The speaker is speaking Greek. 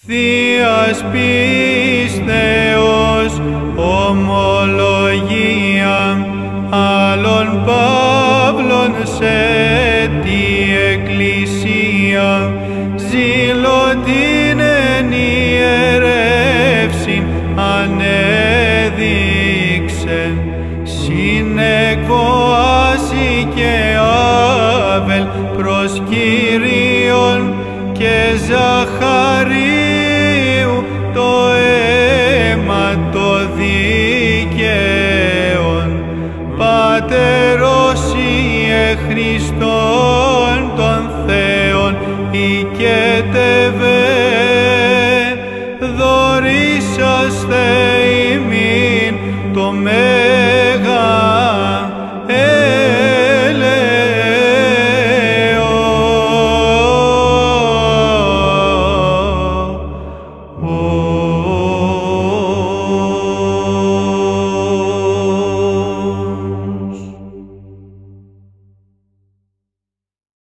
Θείας πίστεως ομολογία άλλων Παύλων σε τη Εκκλησία ζήλωτην εν ιερεύσιν ανέδειξεν συνεκβοάσει και Άβελ προς Κύριον και Ζαχαρία